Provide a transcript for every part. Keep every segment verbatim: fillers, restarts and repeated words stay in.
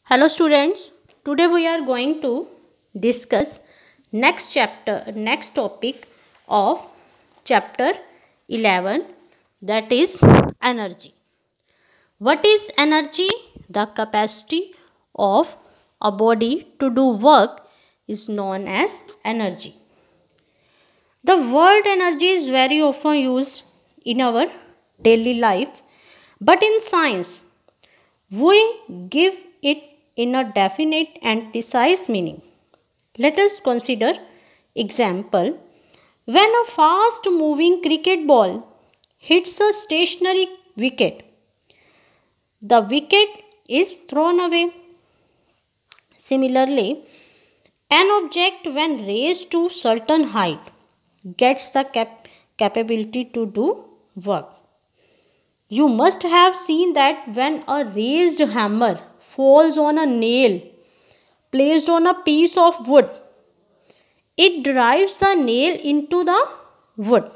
Hello students, today we are going to discuss next chapter, next topic of chapter eleven, that is energy. What is energy? The capacity of a body to do work is known as energy. The word energy is very often used in our daily life, but in science we give it in a definite and precise meaning. Let us consider example. When a fast moving cricket ball hits a stationary wicket, the wicket is thrown away. Similarly, an object when raised to certain height gets the cap- capability to do work. You must have seen that when a raised hammer falls on a nail placed on a piece of wood, it drives the nail into the wood.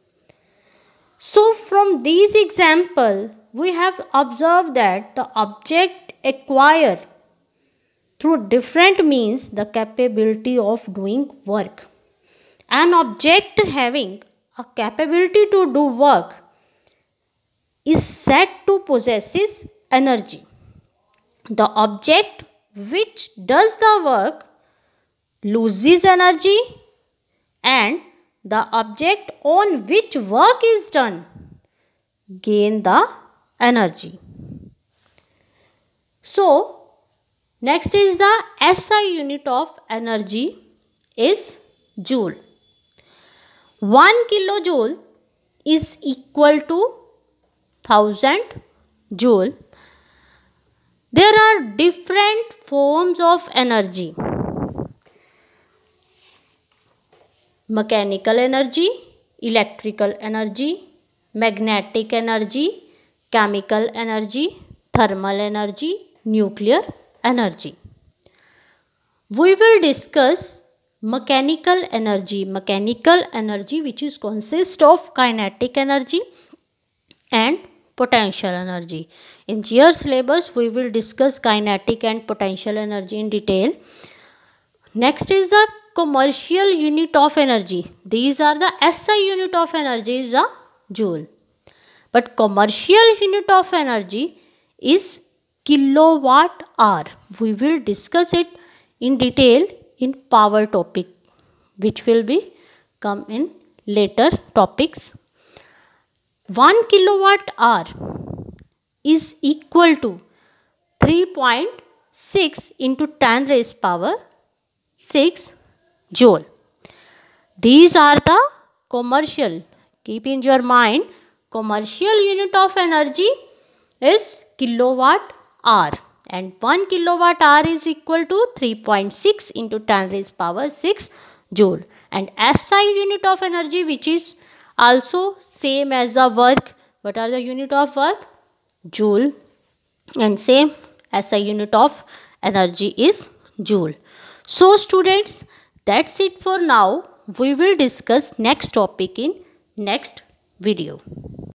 So from these examples, we have observed that the object acquires through different means the capability of doing work. An object having a capability to do work is said to possess energy. The object which does the work loses energy, and the object on which work is done gain the energy. So, next is the S I unit of energy is joule. one kilojoule is equal to one thousand joule. There are different forms of energy: mechanical energy, electrical energy, magnetic energy, chemical energy, thermal energy, nuclear energy. We will discuss mechanical energy. Mechanical energy which is consist of kinetic energy and potential energy. In G R syllabus, we will discuss kinetic and potential energy in detail. Next is the commercial unit of energy. These are the S I unit of energy is the joule. But commercial unit of energy is kilowatt hour. We will discuss it in detail in power topic, which will be come in later topics. one kilowatt hour is equal to three point six into ten raised power six joule. These are the commercial. Keep in your mind, commercial unit of energy is kilowatt hour, and one kilowatt hour is equal to three point six into ten raised power six joule. And S I unit of energy, which is also same as the work. What are the unit of work? Joule. And same S I unit of energy is joule. So students, that's it for now. We will discuss next topic in next video.